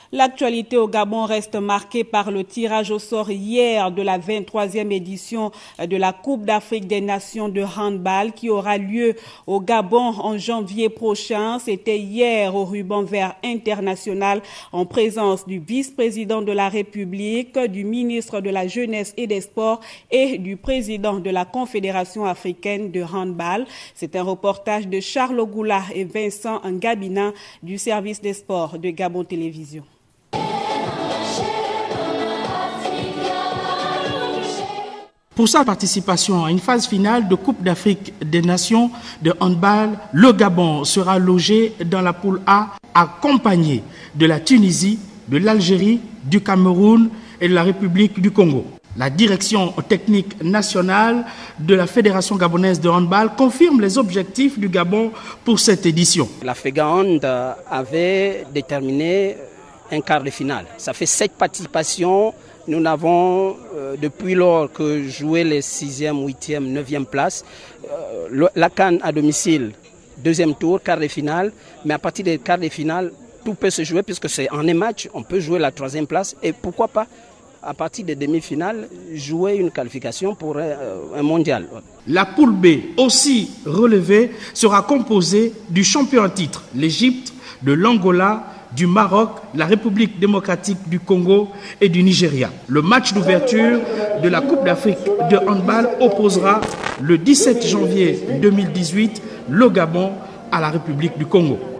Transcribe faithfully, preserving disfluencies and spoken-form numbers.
L'actualité au Gabon reste marquée par le tirage au sort hier de la vingt-troisième édition de la Coupe d'Afrique des Nations de handball qui aura lieu au Gabon en janvier prochain. C'était hier au ruban vert international en présence du vice-président de la République, du ministre de la Jeunesse et des Sports et du président de la Confédération africaine de handball. C'est un reportage de Charles Ogoula et Vincent Ngabina du service des sports de Gabon Télévision. Pour sa participation à une phase finale de Coupe d'Afrique des Nations de handball, le Gabon sera logé dans la poule A, accompagné de la Tunisie, de l'Algérie, du Cameroun et de la République du Congo. La direction technique nationale de la Fédération gabonaise de handball confirme les objectifs du Gabon pour cette édition. La FEGAHAND avait déterminé un quart de finale. Ça fait sept participations. Nous n'avons, euh, depuis lors que joué les sixième, huitième, neuvième places, euh, la CAN à domicile, deuxième tour, quart de finale. Mais à partir des quarts de finale, tout peut se jouer puisque c'est en un match, on peut jouer la troisième place. Et pourquoi pas, à partir des demi-finales, jouer une qualification pour un mondial. La poule B, aussi relevée, sera composée du champion en titre, l'Égypte, de l'Angola, du Maroc, la République démocratique du Congo et du Nigeria. Le match d'ouverture de la Coupe d'Afrique de handball opposera le dix-sept janvier deux mille dix-huit le Gabon à la République du Congo.